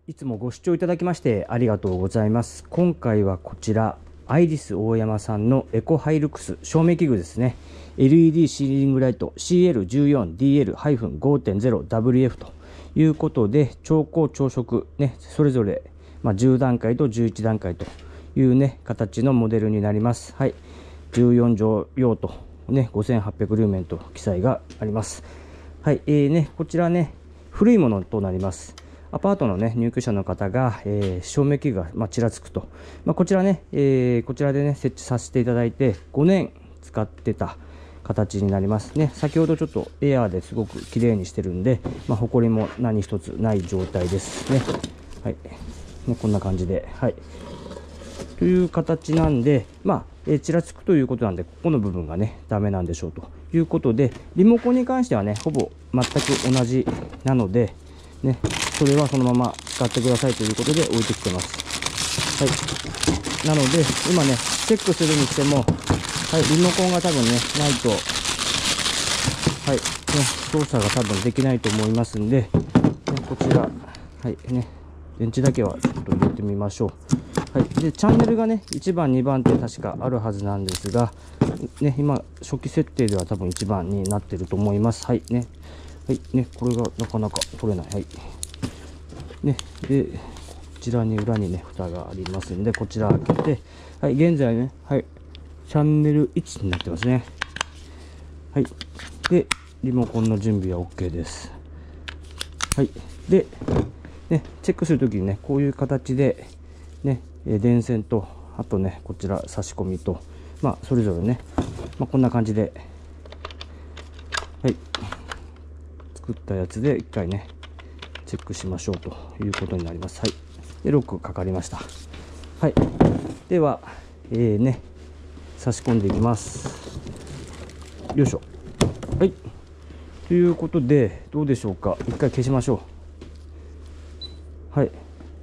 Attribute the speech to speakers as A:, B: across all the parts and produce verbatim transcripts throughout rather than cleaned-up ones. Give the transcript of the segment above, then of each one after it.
A: いつもご視聴いただきましてありがとうございます。今回はこちらアイリスオーヤマさんのエコハイルクス照明器具ですね。 エルイーディー シーリングライト シーエルじゅうよんディーエルごてんゼロダブリューエフ ということで、超高超色ね、それぞれまあじゅう段階とじゅういち段階というね形のモデルになります。はい、じゅうよん畳用とねごせんはっぴゃくルーメンと記載があります。はい、えーねこちらね古いものとなります。アパートの、ね、入居者の方が、えー、照明器具が、まあ、ちらつくと、まあ、こちらね、えー、こちらでね設置させていただいてごねん使ってた形になりますね。先ほどちょっとエアーですごく綺麗にしてるんで、まあ、ほこりも何一つない状態ですね。はい、ねこんな感じで、はい、という形なんで、まあ、えー、ちらつくということなんで、ここの部分がねダメなんでしょうということで、リモコンに関してはねほぼ全く同じなのでね、それはそのまま使ってくださいということで置いてきてます。はい、なので今ねチェックするにしても、はい、リモコンが多分ねないと、はいね、操作が多分できないと思いますんで、ね、こちら、はいね、電池だけはちょっと入れてみましょう。はい、でチャンネルがねいちばんにばんって確かあるはずなんですが、ね、今初期設定では多分いちばんになってると思います。はいね、はいね、これがなかなか取れない。はいね、でこちらに裏にね蓋がありますんで、こちら開けて、はい、現在ね、はい、チャンネルいちになってますね。はい、でリモコンの準備は OK です。はい、で、ね、チェックするときにねこういう形でね電線と、あとねこちら差し込みと、まあそれぞれね、まあ、こんな感じで、はい、作ったやつで一回ねチェックしましょうということになります。はい、でロックかかりました。はい、では、えー、ね差し込んでいきます。よいしょ。はい、ということでどうでしょうか。一回消しましょう。はい、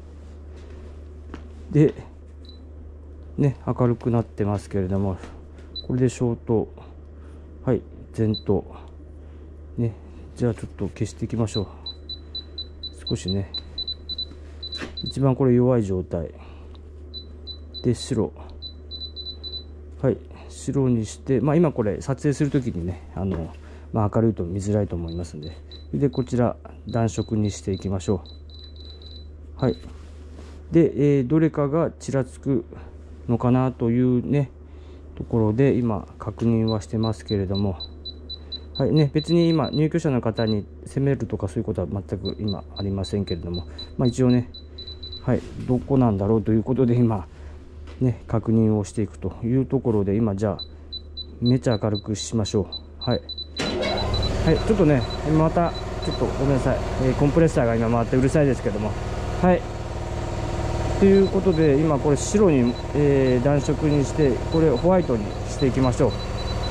A: でね明るくなってますけれども、これで消灯、はい、前灯ね、じゃあちょっと消していきましょう。少しね一番これ弱い状態で白、はい、白にして、まあ、今これ撮影するときにねあの、まあ、明るいと見づらいと思いますので、でこちら暖色にしていきましょう。はい、で、えー、どれかがちらつくのかなというねところで今確認はしてますけれども、はいね、別に今入居者の方に責めるとかそういうことは全く今ありませんけれども、まあ、一応ね、はい、どこなんだろうということで今ね確認をしていくというところで、今じゃあめちゃ明るくしましょう。はい、はい、ちょっとねまたちょっとごめんなさい、えー、コンプレッサーが今回ってうるさいですけども、はいということで今これ白に、えー、暖色にして、これホワイトにしていきましょう。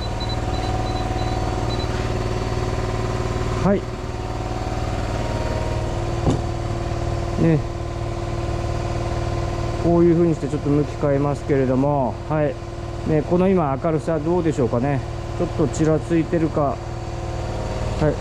A: はいね、こういう風にしてちょっと向き変えますけれども、はいね、この今明るさどうでしょうかね。ちょっとちらついてるか。はい、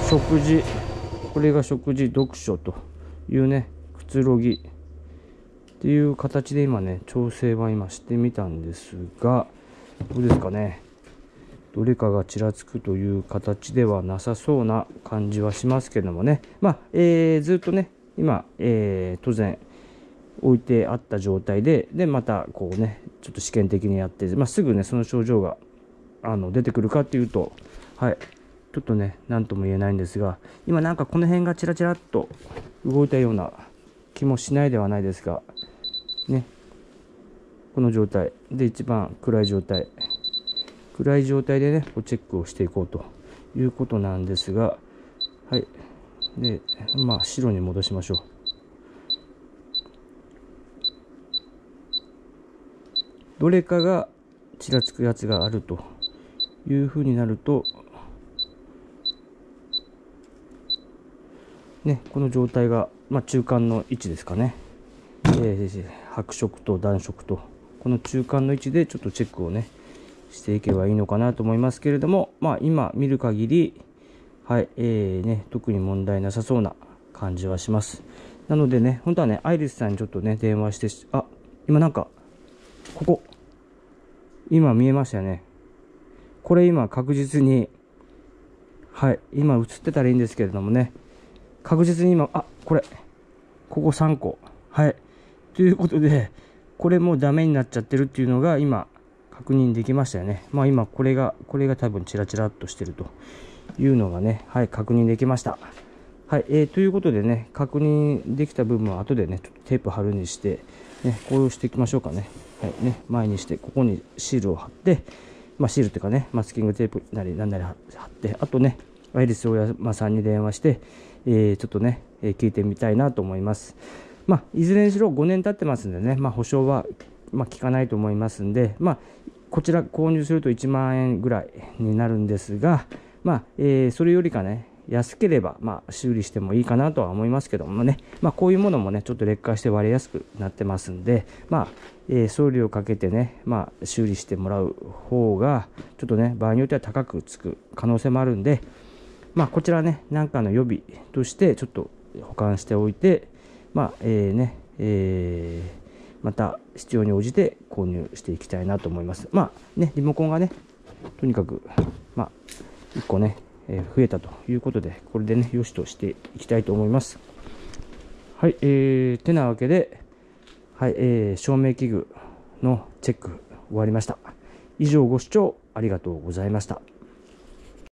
A: 食事、これが食事、読書というねくつろぎっていう形で今ね調整は今してみたんですが、どうですかね。どれかがちらつくという形ではなさそうな感じはしますけどもね。まあ、えー、ずっとね今、えー、当然置いてあった状態で、でまたこうねちょっと試験的にやって、まあ、すぐねその症状があの出てくるかっていうと、はいちょっとね何とも言えないんですが、今なんかこの辺がチラチラっと動いたような気もしないではないですがね、この状態で一番暗い状態暗い状態でねチェックをしていこうということなんですが、はいでまあ白に戻しましょう。どれかがちらつくやつがあるというふうになるとね、この状態が、まあ、中間の位置ですかね、えー、白色と暖色とこの中間の位置でちょっとチェックをねしていけばいいのかなと思いますけれども、まあ今見る限り、はい、えーね、特に問題なさそうな感じはします。なのでね、本当はね、アイリスさんにちょっとね、電話して、あ、今なんか、ここ、今見えましたよね。これ今確実に、はい、今映ってたらいいんですけれどもね、確実に今、あ、これ、ここさんこ。はい。ということで、これもうダメになっちゃってるっていうのが今、確認できましたよね。まあ今、これが、これが多分チラチラっとしてるというのがね、はい、確認できました。はい、えー、ということでね、確認できた部分は後でね、ちょっとテープ貼るにして、ね、こうしていきましょうかね。はいね、前にして、ここにシールを貼って、まあ、シールというかね、マスキングテープなりなんなり貼って、あとね、アイリスオーヤマさんに電話して、えー、ちょっとね、えー、聞いてみたいなと思います。まあ、いずれにしろごねん経ってますんでね、まあ、保証は、まあ、効かないと思いますんで、まあ、こちら購入するといちまんえんぐらいになるんですが、まあ、えー、それよりかね、安ければ、まあ、修理してもいいかなとは思いますけどもね、まあ、こういうものもね、ちょっと劣化して割れやすくなってますんで、まあ、えー、送料かけてね、まあ、修理してもらう方が、ちょっとね、場合によっては高くつく可能性もあるんで、まあ、こちらね、なんかの予備として、ちょっと保管しておいて、まあ、えー、ね、えー、また必要に応じて購入していきたいなと思います。まあ、ね、リモコンがね、とにかく、まあ、いっこね、えー、増えたということで、これでね、よしとしていきたいと思います。はい、えー、てなわけで、はい、えー、照明器具のチェック終わりました。以上ご視聴ありがとうございました。